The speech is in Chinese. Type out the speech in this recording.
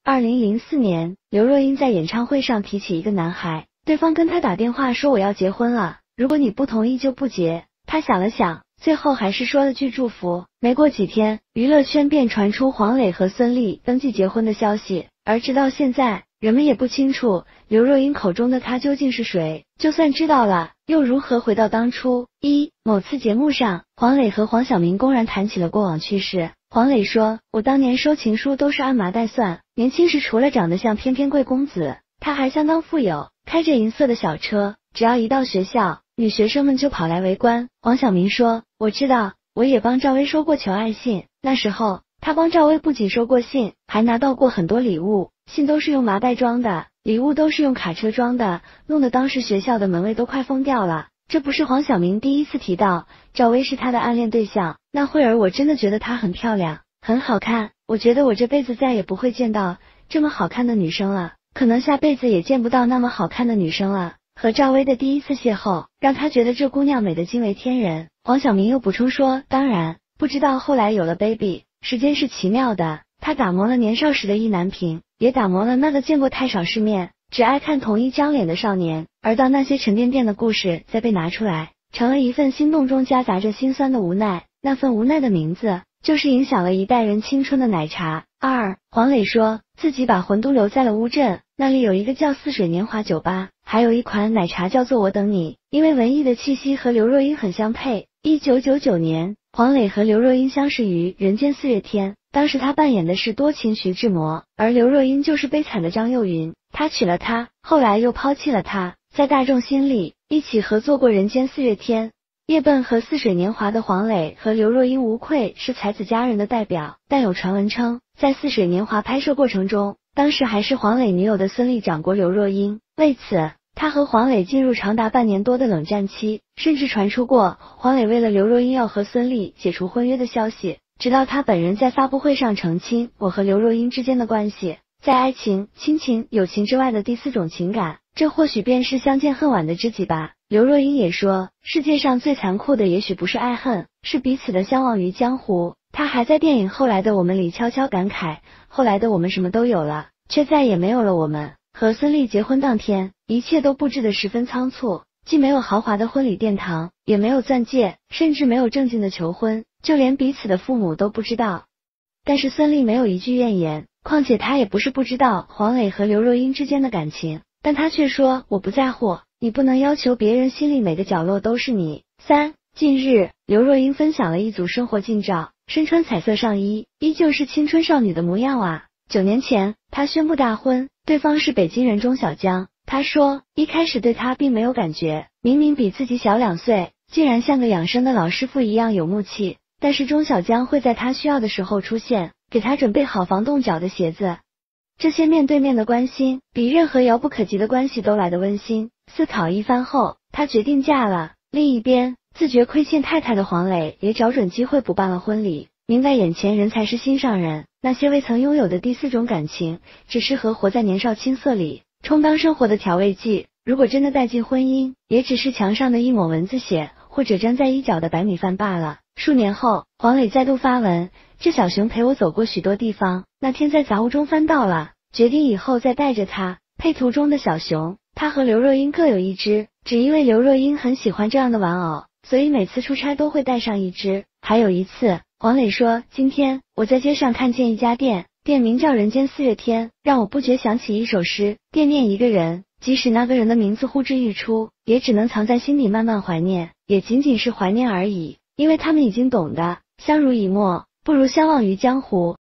2004年，刘若英在演唱会上提起一个男孩，对方跟她打电话说我要结婚了，如果你不同意就不结。她想了想，最后还是说了句祝福。没过几天，娱乐圈便传出黄磊和孙俪登记结婚的消息，而直到现在，人们也不清楚刘若英口中的他究竟是谁。就算知道了，又如何回到当初？某次节目上，黄磊和黄晓明公然谈起了过往趣事。黄磊说，我当年收情书都是按麻袋算，年轻时除了长得像翩翩贵公子，他还相当富有，开着银色的小车，只要一到学校，女学生们就跑来围观。黄晓明说，我知道，我也帮赵薇收过求爱信，那时候他帮赵薇不仅收过信，还拿到过很多礼物，信都是用麻袋装的，礼物都是用卡车装的，弄得当时学校的门卫都快疯掉了。这不是黄晓明第一次提到赵薇是他的暗恋对象，那会儿我真的觉得她很漂亮，很好看，我觉得我这辈子再也不会见到这么好看的女生了，可能下辈子也见不到那么好看的女生了。和赵薇的第一次邂逅，让他觉得这姑娘美得惊为天人。黄晓明又补充说，当然，不知道后来有了 baby， 时间是奇妙的，他打磨了年少时的意难平，也打磨了那个见过太少世面，只爱看同一张脸的少年，而当那些沉甸甸的故事再被拿出来，成了一份心动中夹杂着心酸的无奈，那份无奈的名字，就是影响了一代人青春的奶茶。黄磊说，自己把魂都留在了乌镇，那里有一个叫似水年华酒吧，还有一款奶茶叫做我等你，因为文艺的气息和刘若英很相配。1999年，黄磊和刘若英相识于人间四月天，当时他扮演的是多情徐志摩，而刘若英就是悲惨的张幼云，他娶了她，后来又抛弃了她，在大众心里一起合作过人间四月天。夜奔和似水年华的黄磊和刘若英无愧是才子佳人的代表，但有传闻称，在似水年华拍摄过程中，当时还是黄磊女友的孙俪掌过刘若英，为此他和黄磊进入长达半年多的冷战期，甚至传出过黄磊为了刘若英要和孙俪解除婚约的消息，直到他本人在发布会上澄清我和刘若英之间的关系，在爱情、亲情、友情之外的第四种情感，这或许便是相见恨晚的知己吧。刘若英也说，世界上最残酷的也许不是爱恨，是彼此的相忘于江湖。她还在电影《后来的我们》里悄悄感慨，后来的我们什么都有了，却再也没有了我们。和孙俪结婚当天，一切都布置得十分仓促，既没有豪华的婚礼殿堂，也没有钻戒，甚至没有正经的求婚，就连彼此的父母都不知道。但是孙俪没有一句怨言，况且她也不是不知道黄磊和刘若英之间的感情，但她却说，我不在乎，你不能要求别人心里每个角落都是你。近日，刘若英分享了一组生活近照，身穿彩色上衣，依旧是青春少女的模样啊。9年前，她宣布大婚，对方是北京人钟小江。她说，一开始对他并没有感觉，明明比自己小2岁，竟然像个养生的老师傅一样有默契。但是钟小江会在他需要的时候出现，给他准备好防冻脚的鞋子。这些面对面的关心，比任何遥不可及的关系都来得温馨。思考一番后，她决定嫁了。另一边，自觉亏欠太太的黄磊也找准机会补办了婚礼，明白眼前人才是心上人，那些未曾拥有的第四种感情，只适合活在年少青涩里，充当生活的调味剂。如果真的带进婚姻，也只是墙上的一抹蚊子血，或者粘在衣角的白米饭罢了。数年后，黄磊再度发文，这小熊陪我走过许多地方，那天在杂物中翻到了，决定以后再带着它。配图中的小熊，他和刘若英各有一只，只因为刘若英很喜欢这样的玩偶，所以每次出差都会带上一只。还有一次，黄磊说，今天我在街上看见一家店，店名叫人间四月天，让我不觉想起一首诗，惦念一个人，即使那个人的名字呼之欲出，也只能藏在心里慢慢怀念，也仅仅是怀念而已，因为他们已经懂得，相濡以沫，不如相忘于江湖。